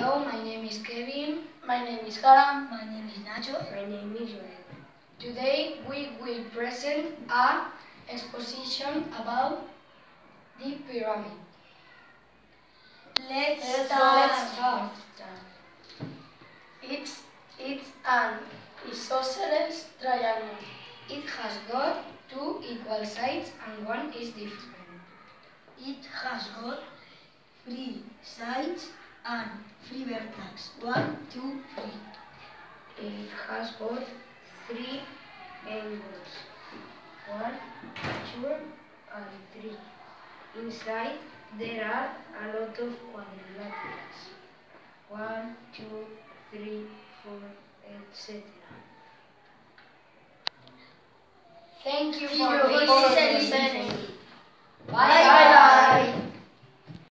Hello, my name is Kevin. My name is Kara. My name is Nacho. My name is Joel. Today we will present a exposition about the pyramid. Let's start. It's an isosceles triangle. It has got two equal sides and one is different. It has got 3 sides and 3 vertices. 1, 2, 3. It has got 3 angles. 1, 2, and 3. Inside there are a lot of quadrilaterals. 1, 2, 3, 4, etc. Thank you For for listening. listening. Bye.